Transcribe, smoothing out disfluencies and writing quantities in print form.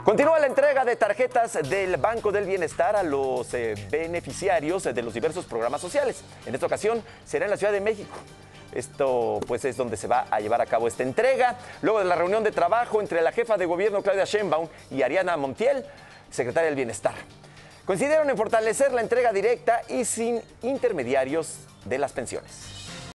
Continúa la entrega de tarjetas del Banco del Bienestar a los beneficiarios de los diversos programas sociales. En esta ocasión será en la Ciudad de México. Esto pues es donde se va a llevar a cabo esta entrega. Luego de la reunión de trabajo entre la jefa de gobierno Claudia Sheinbaum y Ariana Montiel, secretaria del Bienestar. Coincidieron en fortalecer la entrega directa y sin intermediarios de las pensiones.